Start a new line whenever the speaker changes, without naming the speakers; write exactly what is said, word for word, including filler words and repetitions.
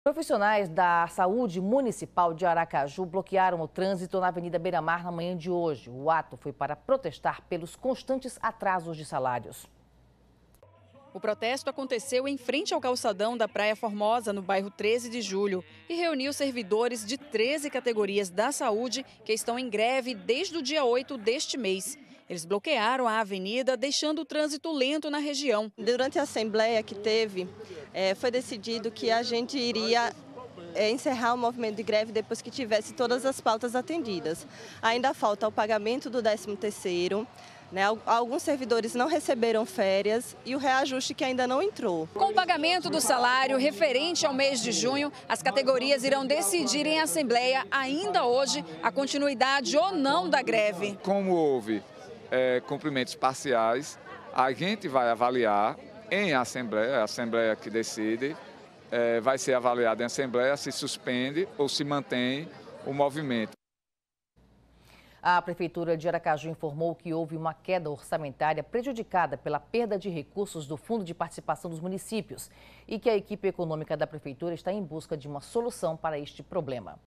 Profissionais da saúde municipal de Aracaju bloquearam o trânsito na Avenida Beira-Mar na manhã de hoje. O ato foi para protestar pelos constantes atrasos de salários.
O protesto aconteceu em frente ao calçadão da Praia Formosa, no bairro treze de julho, e reuniu servidores de treze categorias da saúde que estão em greve desde o dia oito deste mês. Eles bloquearam a avenida, deixando o trânsito lento na região.
Durante a assembleia que teve, é, foi decidido que a gente iria é, encerrar o movimento de greve depois que tivesse todas as pautas atendidas. Ainda falta o pagamento do décimo terceiro, né? Alguns servidores não receberam férias e o reajuste que ainda não entrou.
Com o pagamento do salário referente ao mês de junho, as categorias irão decidir em assembleia ainda hoje a continuidade ou não da greve.
Como houve é, cumprimentos parciais, a gente vai avaliar em assembleia, a assembleia que decide, é, vai ser avaliada em assembleia se suspende ou se mantém o movimento.
A Prefeitura de Aracaju informou que houve uma queda orçamentária prejudicada pela perda de recursos do Fundo de Participação dos Municípios e que a equipe econômica da Prefeitura está em busca de uma solução para este problema.